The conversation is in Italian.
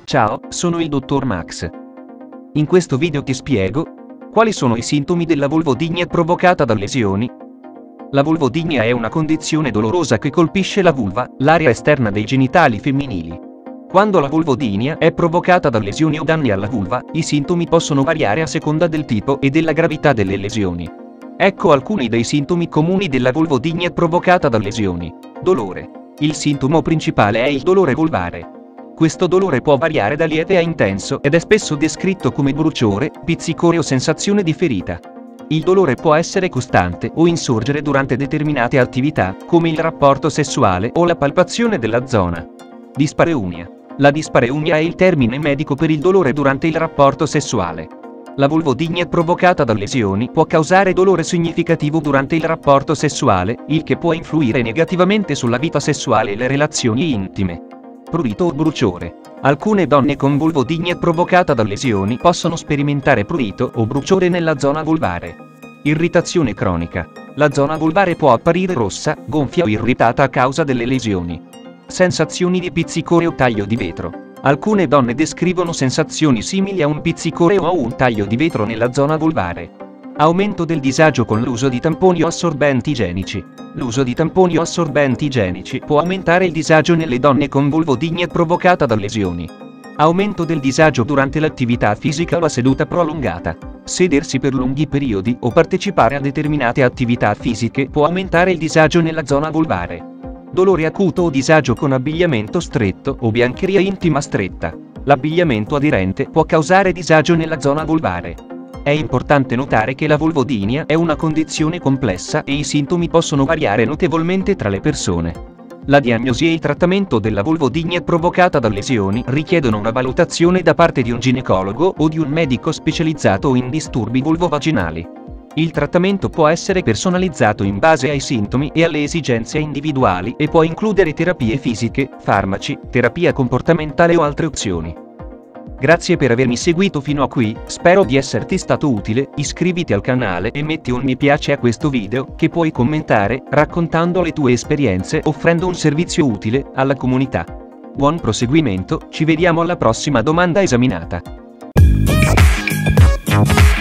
Ciao, sono il dottor Max. In questo video ti spiego quali sono i sintomi della vulvodynia provocata da lesioni. La vulvodynia è una condizione dolorosa che colpisce la vulva, l'area esterna dei genitali femminili. Quando la vulvodynia è provocata da lesioni o danni alla vulva, i sintomi possono variare a seconda del tipo e della gravità delle lesioni. Ecco alcuni dei sintomi comuni della vulvodynia provocata da lesioni. Dolore. Il sintomo principale è il dolore vulvare. Questo dolore può variare da lieve a intenso ed è spesso descritto come bruciore, pizzicore o sensazione di ferita. Il dolore può essere costante o insorgere durante determinate attività, come il rapporto sessuale o la palpazione della zona. Dispareunia. La dispareunia è il termine medico per il dolore durante il rapporto sessuale. La vulvodynia provocata da lesioni può causare dolore significativo durante il rapporto sessuale, il che può influire negativamente sulla vita sessuale e le relazioni intime. Prurito o bruciore. Alcune donne con vulvodynia provocata da lesioni possono sperimentare prurito o bruciore nella zona vulvare. Irritazione cronica. La zona vulvare può apparire rossa, gonfia o irritata a causa delle lesioni. Sensazioni di pizzicore o taglio di vetro. Alcune donne descrivono sensazioni simili a un pizzicore o a un taglio di vetro nella zona vulvare. Aumento del disagio con l'uso di tamponi o assorbenti igienici. L'uso di tamponi o assorbenti igienici può aumentare il disagio nelle donne con vulvodynia provocata da lesioni. Aumento del disagio durante l'attività fisica o la seduta prolungata. Sedersi per lunghi periodi o partecipare a determinate attività fisiche può aumentare il disagio nella zona vulvare. Dolore acuto o disagio con abbigliamento stretto o biancheria intima stretta. L'abbigliamento aderente può causare disagio nella zona vulvare. È importante notare che la vulvodynia è una condizione complessa e i sintomi possono variare notevolmente tra le persone. La diagnosi e il trattamento della vulvodynia provocata da lesioni richiedono una valutazione da parte di un ginecologo o di un medico specializzato in disturbi vulvovaginali. Il trattamento può essere personalizzato in base ai sintomi e alle esigenze individuali e può includere terapie fisiche, farmaci, terapia comportamentale o altre opzioni. Grazie per avermi seguito fino a qui, spero di esserti stato utile, iscriviti al canale e metti un mi piace a questo video, che puoi commentare, raccontando le tue esperienze offrendo un servizio utile alla comunità. Buon proseguimento, ci vediamo alla prossima domanda esaminata.